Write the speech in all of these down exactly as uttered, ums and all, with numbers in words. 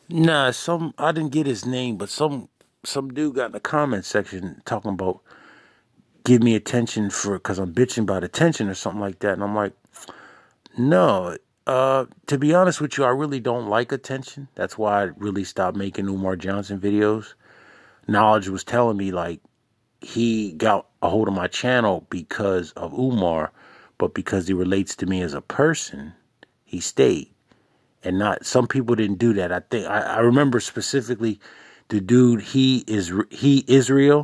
Nah, some I didn't get his name, but some some dude got in the comment section talking about give me attention for because I'm bitching about attention or something like that, and I'm like, no. Uh, to be honest with you, I really don't like attention. That's why I really stopped making Umar Johnson videos. Knowledge was telling me like he got a hold of my channel because of Umar, but because he relates to me as a person, he stayed. And not some people didn't do that. I think I, I remember specifically the dude. He is he Israel.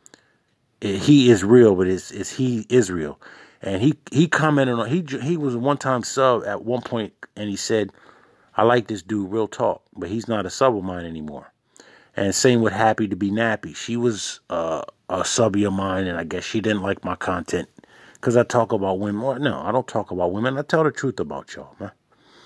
He is real, but it's, it's he Israel, and he he commented on he he was a one time sub at one point, and he said, "I like this dude, real talk, but he's not a sub of mine anymore." And same with Happy to be Nappy. She was uh, a subby of mine, and I guess she didn't like my content because I talk about women. Well, no, I don't talk about women. I tell the truth about y'all, man.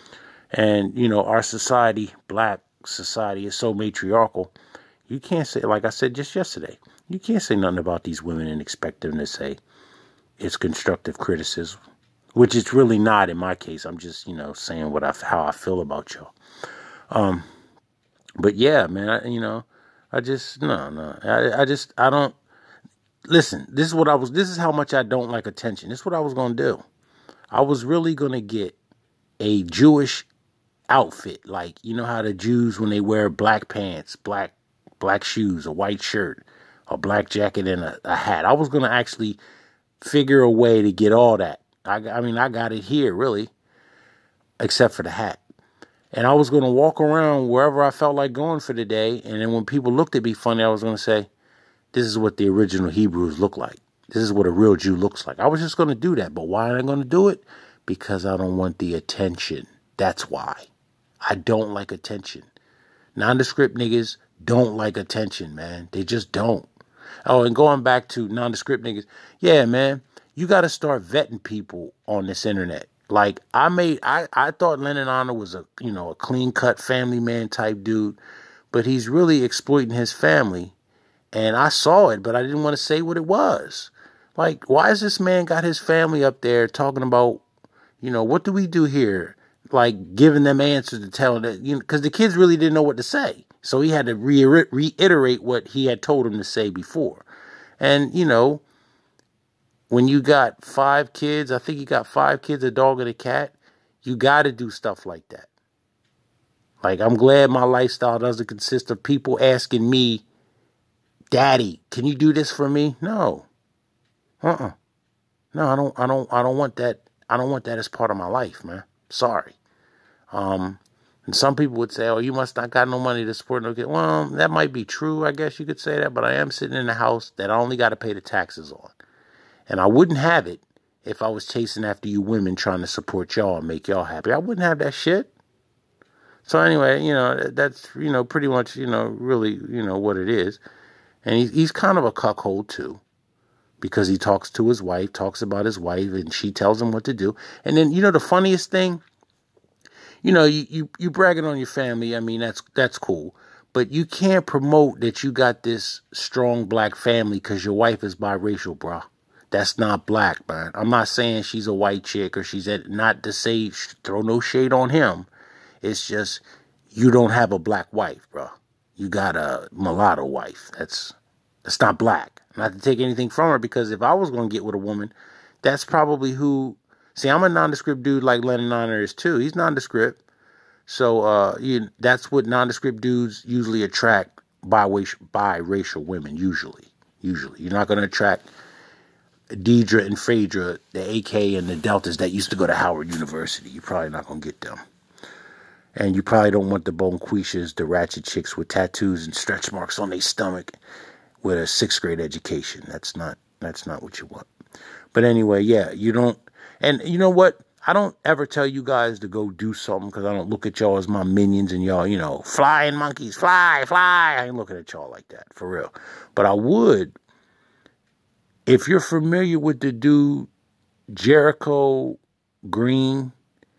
And, you know, our society, black society, is so matriarchal. You can't say, like I said just yesterday, you can't say nothing about these women and expect them to say it's constructive criticism, which it's really not in my case. I'm just, you know, saying what I, how I feel about y'all. Um, but yeah, man, I, you know, I just, no, no, I, I just, I don't, listen, this is what I was, this is how much I don't like attention. This is what I was going to do. I was really going to get a Jewish outfit, like, you know how the Jews, when they wear black pants, black black shoes, a white shirt, a black jacket, and a, a hat. I was going to actually figure a way to get all that. I, I mean, I got it here, really, except for the hat. And I was going to walk around wherever I felt like going for the day, and then when people looked at me funny, I was going to say, this is what the original Hebrews look like. This is what a real Jew looks like. I was just going to do that, but why am I going to do it? Because I don't want the attention. That's why. I don't like attention. Nondescript niggas don't like attention, man. They just don't. Oh, and going back to nondescript niggas, yeah, man, you got to start vetting people on this internet. Like, I made, I, I thought Lennon Honor was a, you know, a clean-cut family man type dude, but he's really exploiting his family. And I saw it, but I didn't want to say what it was. Like, why is this man got his family up there talking about, you know, what do we do here? Like giving them answers to tell that, you know, because the kids really didn't know what to say. So he had to re reiterate what he had told them to say before. And, you know, when you got five kids, I think you got five kids, a dog and a cat, you got to do stuff like that. Like, I'm glad my lifestyle doesn't consist of people asking me, Daddy, can you do this for me? No. Uh-uh. No, I don't, I don't, I don't want that. I don't want that as part of my life, man. Sorry. Um, and some people would say, oh, you must not got no money to support no kid. Well, that might be true. I guess you could say that, but I am sitting in a house that I only got to pay the taxes on. And I wouldn't have it if I was chasing after you women trying to support y'all and make y'all happy. I wouldn't have that shit. So anyway, you know, that's, you know, pretty much, you know, really, you know, what it is. And he's, he's kind of a cuckold too, because he talks to his wife, talks about his wife, and she tells him what to do. And then, you know, the funniest thing, you know, you, you, you bragging on your family. I mean, that's, that's cool. But you can't promote that you got this strong black family because your wife is biracial, bro. That's not black, man. I'm not saying she's a white chick or she's at, not to say, throw no shade on him. It's just, you don't have a black wife, bro. You got a mulatto wife. That's, that's not black. Not to take anything from her, because if I was going to get with a woman, that's probably who... See, I'm a nondescript dude like Lennon Honor is too. He's nondescript. So uh, you, that's what nondescript dudes usually attract biracial, biracial women, usually. Usually. You're not going to attract Deidre and Phaedra, the A K and the Deltas that used to go to Howard University. You're probably not going to get them. And you probably don't want the Bonquishas, the ratchet chicks with tattoos and stretch marks on their stomach with a sixth grade education. That's not, that's not what you want. But anyway, yeah, you don't... And you know what? I don't ever tell you guys to go do something because I don't look at y'all as my minions and y'all, you know, flying monkeys, fly, fly. I ain't looking at y'all like that, for real. But I would, if you're familiar with the dude, Jericho Green,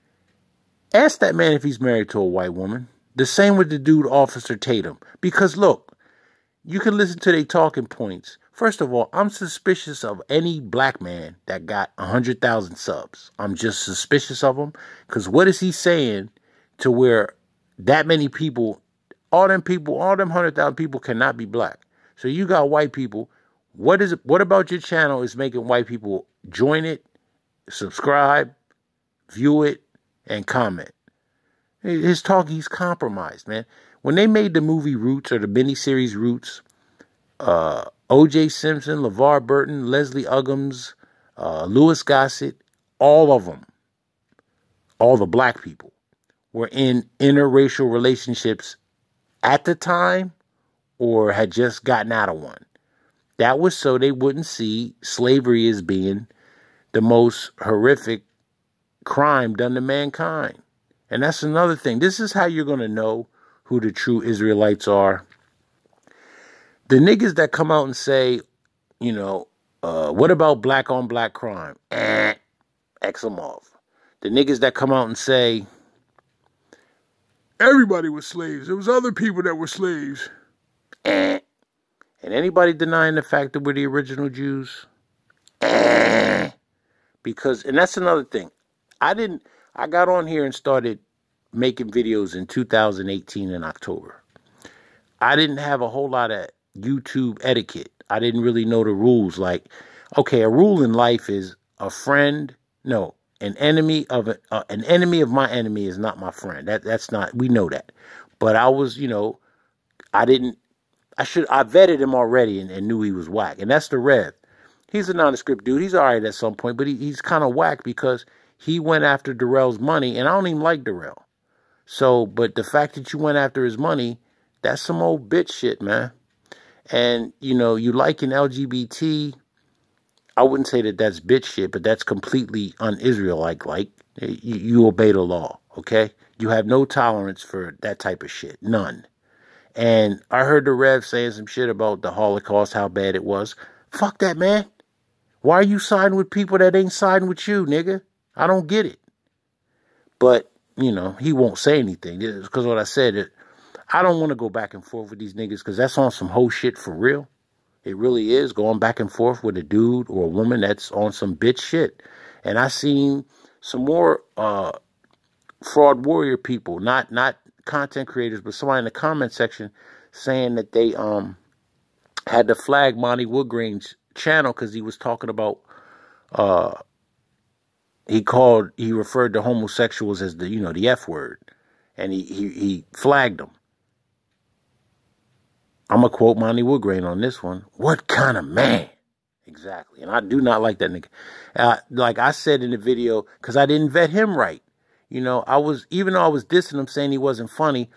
ask that man if he's married to a white woman. The same with the dude, Officer Tatum. Because look, you can listen to their talking points. First of all, I'm suspicious of any black man that got one hundred thousand subs. I'm just suspicious of him. Because what is he saying to where that many people All them people, all them one hundred thousand people cannot be black. So you got white people. What is it? What about your channel is making white people join it, subscribe, view it, and comment? His talk, he's compromised, man. When they made the movie Roots or the miniseries Roots, uh, O J Simpson, LeVar Burton, Leslie Uggams, uh, Louis Gossett, all of them, all the black people, were in interracial relationships at the time or had just gotten out of one. That was so they wouldn't see slavery as being the most horrific crime done to mankind. And that's another thing. This is how you're going to know who the true Israelites are. The niggas that come out and say, you know, uh, what about black on black crime? Eh, X them off. The niggas that come out and say, everybody was slaves. There was other people that were slaves. Eh. And anybody denying the fact that we're the original Jews? Eh. Because, and that's another thing. I didn't, I got on here and started making videos in two thousand eighteen in October. I didn't have a whole lot of YouTube etiquette. I didn't really know the rules. Like, okay, a rule in life is a friend, no, an enemy of a, uh, an enemy of my enemy is not my friend. That that's not, we know that. But I was, you know, I didn't, I should, I vetted him already and, and knew he was whack. And that's the Rev. He's a nondescript dude. He's all right at some point, but he, he's kind of whack because he went after Darrell's money, and I don't even like Darrell. So, but the fact that you went after his money, that's some old bitch shit, man. And, you know, you like an L G B T, I wouldn't say that that's bitch shit, but that's completely un-Israel-like. Like, you, you obey the law, okay? You have no tolerance for that type of shit. None. And I heard the Rev saying some shit about the Holocaust, how bad it was. Fuck that, man. Why are you siding with people that ain't siding with you, nigga? I don't get it. But, you know, he won't say anything. Because what I said, it, I don't want to go back and forth with these niggas because that's on some whole shit for real. It really is going back and forth with a dude or a woman that's on some bitch shit. And I seen some more uh, fraud warrior people, not not content creators, but somebody in the comment section saying that they um had to flag Monty Woodgrain's channel because he was talking about uh he called he referred to homosexuals as the you know the F word, and he he, he flagged them. I'm gonna quote Monty Woodgrain on this one. What kind of man? Exactly. And I do not like that nigga. Uh, like I said in the video, because I didn't vet him right. You know, I was, even though I was dissing him, saying he wasn't funny,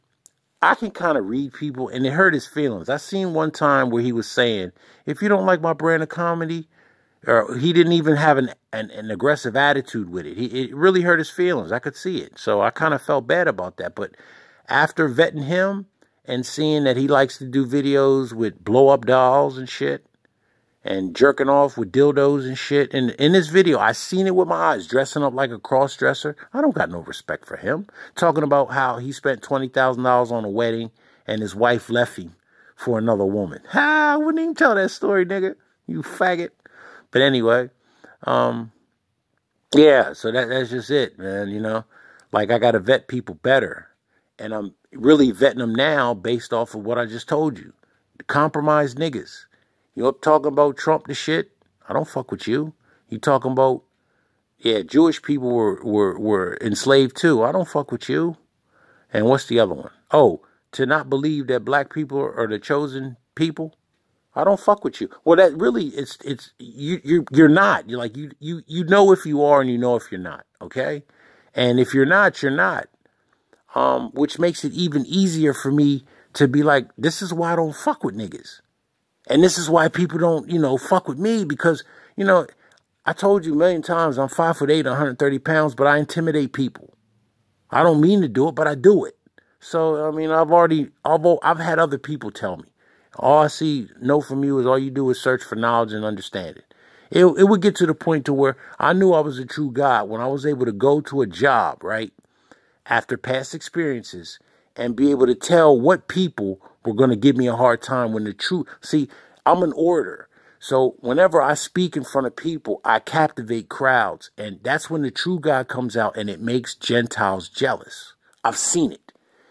I can kind of read people, and it hurt his feelings. I seen one time where he was saying, if you don't like my brand of comedy, or he didn't even have an, an, an aggressive attitude with it. He, it really hurt his feelings. I could see it. So I kind of felt bad about that. But after vetting him and seeing that he likes to do videos with blow-up dolls and shit, and jerking off with dildos and shit. And in this video, I seen it with my eyes, dressing up like a cross-dresser. I don't got no respect for him. Talking about how he spent twenty thousand dollars on a wedding and his wife left him for another woman. Ha, I wouldn't even tell that story, nigga. You faggot. But anyway, um, yeah, so that that's just it, man, you know. Like, I got to vet people better. And I'm really vetting them now based off of what I just told you. The compromised niggas. You up talking about Trump the shit? I don't fuck with you. You talking about, yeah, Jewish people were, were, were enslaved too. I don't fuck with you. And what's the other one? Oh, to not believe that black people are the chosen people? I don't fuck with you. Well, that really, it's, it's, you, you're, you're not. You're like, you, you, you know if you are and you know if you're not, okay? And if you're not, you're not. Um, which makes it even easier for me to be like, this is why I don't fuck with niggas. And this is why people don't, you know, fuck with me because, you know, I told you a million times I'm five foot eight, one hundred thirty pounds, but I intimidate people. I don't mean to do it, but I do it. So, I mean, I've already, although I've had other people tell me, all I see, know from you is all you do is search for knowledge and understand it. It, it would get to the point to where I knew I was a true God when I was able to go to a job, right, after past experiences and be able to tell what people were going to give me a hard time when the truth... See, I'm an orator. So whenever I speak in front of people, I captivate crowds. And that's when the true God comes out and it makes Gentiles jealous. I've seen it.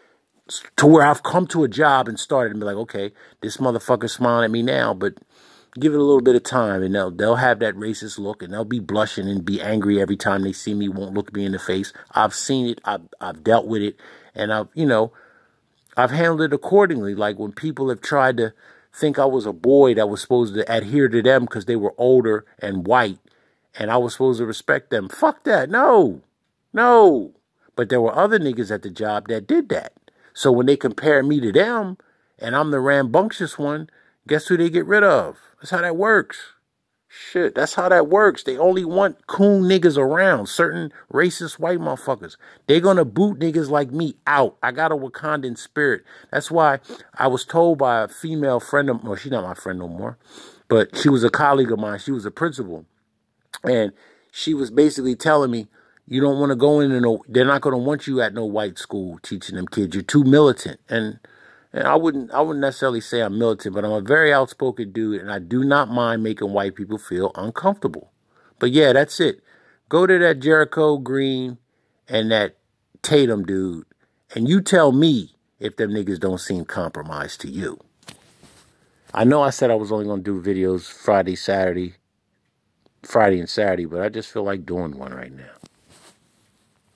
to where I've come to a job and started and be like, okay, this motherfucker's smiling at me now, but give it a little bit of time, and they'll they'll have that racist look, and they'll be blushing and be angry every time they see me, won't look me in the face. I've seen it, I've I've dealt with it, and I've you know, I've handled it accordingly. Like when people have tried to think I was a boy that was supposed to adhere to them because they were older and white, and I was supposed to respect them. Fuck that, no, no. But there were other niggas at the job that did that. So when they compare me to them, and I'm the rambunctious one, guess who they get rid of? That's how that works. Shit, that's how that works. They only want coon niggas around, certain racist white motherfuckers. They're going to boot niggas like me out. I got a Wakandan spirit. That's why I was told by a female friend of, well, she's not my friend no more, but she was a colleague of mine. She was a principal. And she was basically telling me, you don't want to go into no, they're not going to want you at no white school teaching them kids. You're too militant. And And I wouldn't I wouldn't necessarily say I'm militant, but I'm a very outspoken dude, and I do not mind making white people feel uncomfortable. But yeah, that's it. Go to that Jericho Green and that Tatum dude, and you tell me if them niggas don't seem compromised to you. I know I said I was only going to do videos Friday, Saturday, Friday and Saturday, but I just feel like doing one right now.